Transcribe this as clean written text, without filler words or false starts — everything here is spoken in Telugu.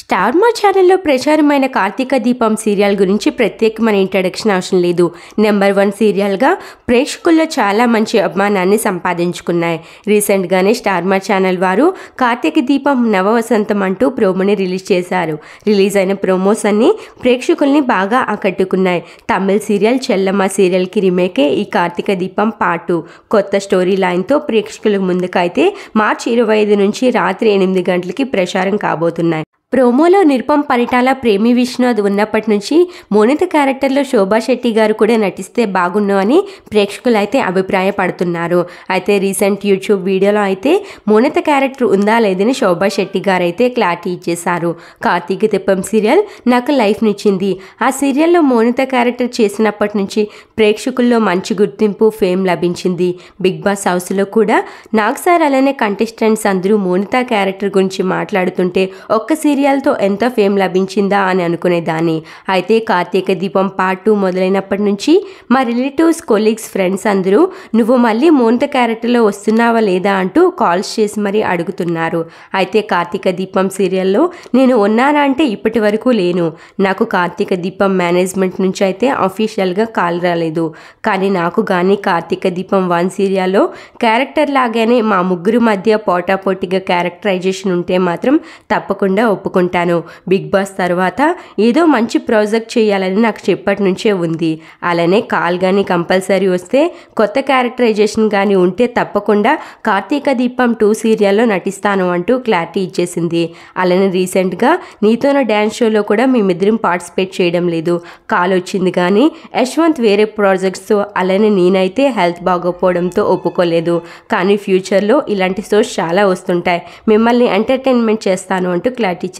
స్టార్ మా ఛానల్లో ప్రచారమైన కార్తీక దీపం సీరియల్ గురించి ప్రత్యేకమైన ఇంట్రడక్షన్ అవసరం లేదు. నెంబర్ 1 సీరియల్గా ప్రేక్షకుల్లో చాలా మంచి అభిమానాన్ని సంపాదించుకున్నాయి. రీసెంట్గానే స్టార్ మా ఛానల్ వారు కార్తీక దీపం నవవసంతం అంటూ ప్రోమోని రిలీజ్ చేశారు. రిలీజ్ అయిన ప్రోమోస్ అన్ని ప్రేక్షకుల్ని బాగా ఆకట్టుకున్నాయి. తమిళ సీరియల్ చెల్లమ్మ సీరియల్కి రీమేకే ఈ కార్తీక దీపం పార్ట్ 2 కొత్త స్టోరీ లైన్తో ప్రేక్షకుల ముందుకైతే మార్చి 25 నుంచి రాత్రి 8 గంటలకి ప్రసారం కాబోతున్నాయి. ప్రోమోలో నిరుపం పరిటాల ప్రేమి విశ్వనాథ్ ఉన్నప్పటి నుంచి మోనిత క్యారెక్టర్లో శోభా శెట్టి గారు కూడా నటిస్తే బాగుండు అని ప్రేక్షకులు అయితే అభిప్రాయపడుతున్నారు. అయితే రీసెంట్ యూట్యూబ్ వీడియోలో అయితే మోనిత క్యారెక్టర్ ఉందా లేదని శోభా శెట్టి గారు అయితే క్లారిటీ ఇచ్చేశారు. కార్తీక దీపం సీరియల్ నాకు లైఫ్నిచ్చింది. ఆ సీరియల్లో మోనిత క్యారెక్టర్ చేసినప్పటి నుంచి ప్రేక్షకుల్లో మంచి గుర్తింపు ఫేమ్ లభించింది. బిగ్ బాస్ హౌస్లో కూడా నాగ్ సార్ అలానే కంటెస్టెంట్స్ అందరూ మోనిత క్యారెక్టర్ గురించి మాట్లాడుతుంటే ఒక్క సీరియల్తో ఎంత ఫేమ్ లభించిందా అని అనుకునేదాన్ని. అయితే కార్తీక దీపం పార్ట్ 2 మొదలైనప్పటి నుంచి మా రిలేటివ్స్ కొలీగ్స్ ఫ్రెండ్స్ అందరూ నువ్వు మళ్ళీ మోనిత క్యారెక్టర్లో వస్తున్నావా లేదా అంటూ కాల్స్ చేసి మరీ అడుగుతున్నారు. అయితే కార్తీక దీపం సీరియల్లో నేను ఉన్నానా అంటే ఇప్పటి వరకు లేను. నాకు కార్తీక దీపం మేనేజ్మెంట్ నుంచి అయితే అఫీషియల్గా కాల్ రాలేదు. కానీ నాకు కానీ కార్తీక దీపం 1 సీరియల్లో క్యారెక్టర్ లాగానే మా ముగ్గురు మధ్య పోటాపోటీగా క్యారెక్టరైజేషన్ ఉంటే మాత్రం తప్పకుండా ఒప్పుకుంటాను. బిగ్ బాస్ తర్వాత ఏదో మంచి ప్రాజెక్ట్ చేయాలని నాకు చెప్పటి నుంచే ఉంది. అలానే కాల్ కానీ కంపల్సరీ వస్తే కొత్త క్యారెక్టరైజేషన్ కానీ ఉంటే తప్పకుండా కార్తీక దీపం 2 సీరియల్లో నటిస్తాను అంటూ క్లారిటీ ఇచ్చేసింది. అలానే రీసెంట్గా నీతోన డ్యాన్స్ షోలో కూడా మేమిద్దరం పార్టిసిపేట్ చేయడం లేదు. కాల్ వచ్చింది కానీ యశ్వంత్ వేరే ప్రాజెక్ట్స్తో అలానే నేనైతే హెల్త్ బాగోపోవడంతో ఒప్పుకోలేదు. కానీ ఫ్యూచర్లో ఇలాంటి షోస్ చాలా వస్తుంటాయి, మిమ్మల్ని ఎంటర్టైన్మెంట్ చేస్తాను అంటూ క్లారిటీ